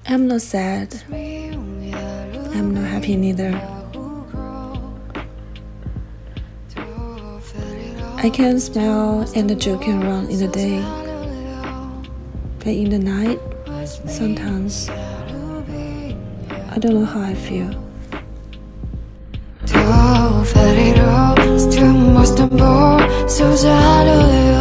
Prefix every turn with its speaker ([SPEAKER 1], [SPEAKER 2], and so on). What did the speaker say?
[SPEAKER 1] I'm not sad. I'm not happy neither. I can smile and joking around in the day, but in the night, sometimes I don't know how I feel.
[SPEAKER 2] 더 페리로 스트레스 못 스탄 볼 소자를